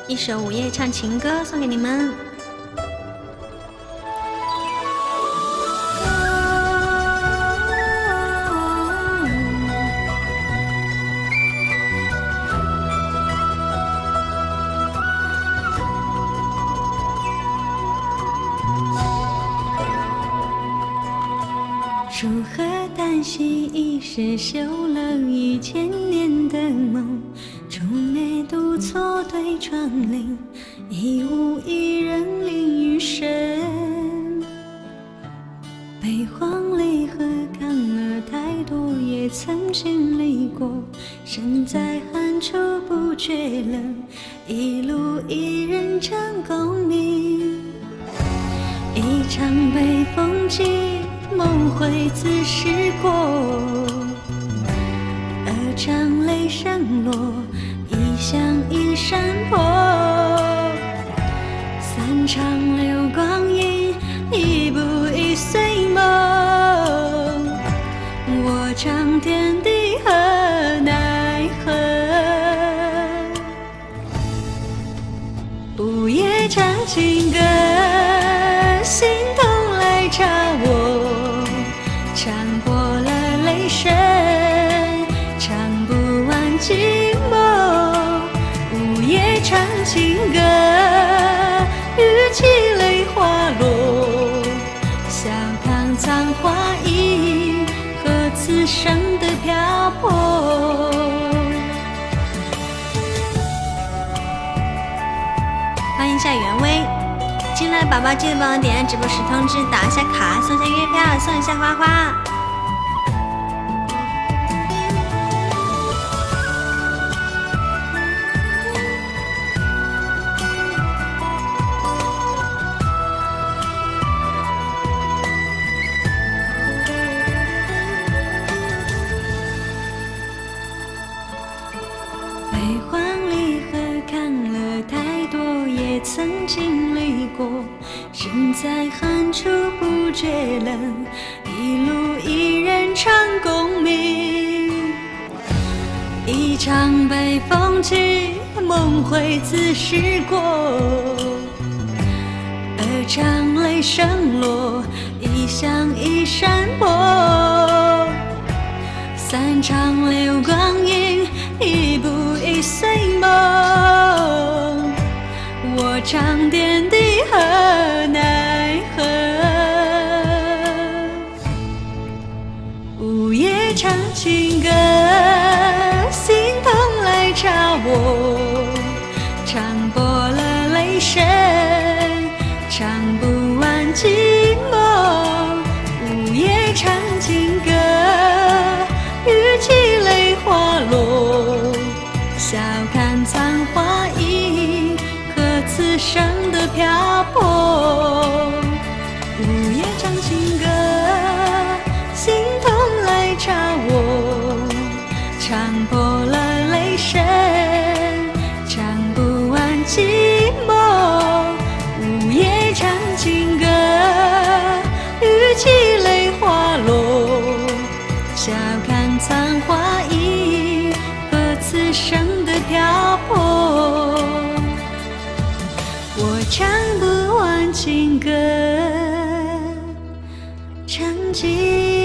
一首午夜唱情歌送给你们。 树河旦夕，已是修了1000年的梦。竹内独坐对窗棂，已无一人领余生。悲欢离合看了太多，也曾经历过。身在寒处不觉冷，一路一人唱功名。一场北风急，梦回自时过，耳唱雷声落，一响一山坡。三场流光阴，一步一岁梦。我唱天地何奈何，午夜唱情歌，心痛来找我。唱过了泪水，唱不完寂寞。午夜唱情歌，语气泪滑落。笑看残花影，和此生的漂泊。 欢迎一下袁薇，进来宝宝记得帮我点按直播时通知，打一下卡，送下月票，送一下花花。 悲欢离合看了太多，也曾经历过。身在寒处不觉冷，一路一人唱功名。一场北风急，梦回自时过。耳唱雷声落，一响一山坡。三场流光阴，一步一岁梦。我唱天地何奈何，午夜唱情歌，心痛来找我。唱过了泪水，唱不完寂寞。午夜唱情歌，语气泪滑落。笑看残花影，和此生的漂泊。午夜唱情歌，心痛来找我。唱破了泪水，唱不完寂寞。午夜唱情歌，语气泪滑落。笑看残花影，和此生的漂泊。我唱不完情歌，唱尽